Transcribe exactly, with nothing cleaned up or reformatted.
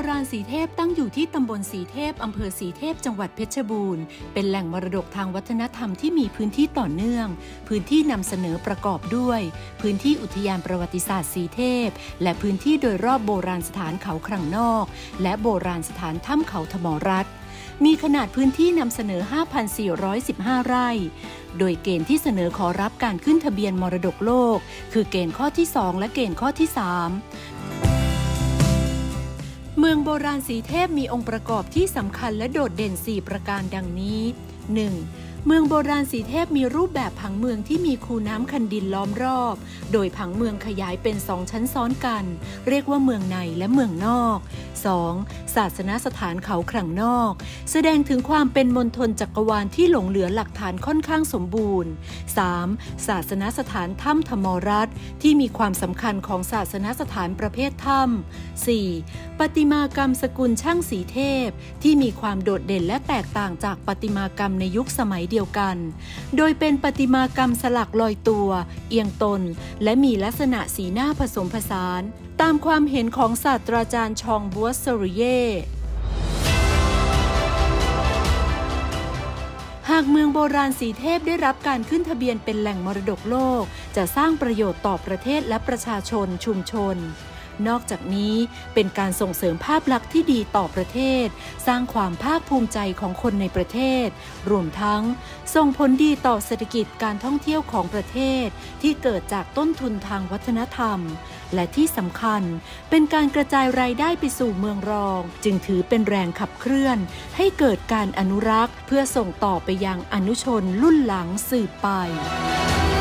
ราณสีเทพตั้งอยู่ที่ตำบลสีเทพอำเภอสีเทพจังหวัดเพชรบูรณ์เป็นแหล่งมรดกทางวัฒนธรรมที่มีพื้นที่ต่อเนื่องพื้นที่นำเสนอประกอบด้วยพื้นที่อุทยานประวัติศาสตร์สีเทพและพื้นที่โดยรอบโบราณสถานเขาครั่งนอกและโบราณสถานถ้ำเขาธมรัตน์มีขนาดพื้นที่นำเสนอ ห้าพันสี่ร้อยสิบห้า ไร่โดยเกณฑ์ที่เสนอขอรับการขึ้นทะเบียนมรดกโลกคือเกณฑ์ข้อที่สองและเกณฑ์ข้อที่สามเมืองโบราณสีเทพมีองค์ประกอบที่สำคัญและโดดเด่นสี่ประการดังนี้ หนึ่ง. เมืองโบราณสีเทพมีรูปแบบผังเมืองที่มีคูน้ำคันดินล้อมรอบโดยผังเมืองขยายเป็นสองชั้นซ้อนกันเรียกว่าเมืองในและเมืองนอก สอง. ศาสนสถานเขาครั่งนอกแสดงถึงความเป็นมณฑลจักรวาลที่หลงเหลือหลักฐานค่อนข้างสมบูรณ์ สาม. ศาสนสถานถ้ำธมรัตน์ที่มีความสำคัญของศาสนสถานประเภทถ้ำ สี่. ประติมากรรมสกุลช่างสีเทพที่มีความโดดเด่นและแตกต่างจากประติมากรรมในยุคสมัยเดียวกันโดยเป็นประติมากรรมสลักลอยตัวเอียงตนและมีลักษณะสีหน้าผสมผสานตามความเห็นของศาสตราจารย์ชองบัวเซริเย่หากเมืองโบราณสีเทพได้รับการขึ้นทะเบียนเป็นแหล่งมรดกโลกจะสร้างประโยชน์ต่อประเทศและประชาชนชุมชนนอกจากนี้เป็นการส่งเสริมภาพลักษณ์ที่ดีต่อประเทศสร้างความภาคภูมิใจของคนในประเทศรวมทั้งส่งผลดีต่อเศรษฐกิจการท่องเที่ยวของประเทศที่เกิดจากต้นทุนทางวัฒนธรรมและที่สำคัญเป็นการกระจายรายได้ไปสู่เมืองรองจึงถือเป็นแรงขับเคลื่อนให้เกิดการอนุรักษ์เพื่อส่งต่อไปยังอนุชนรุ่นหลังสืบไป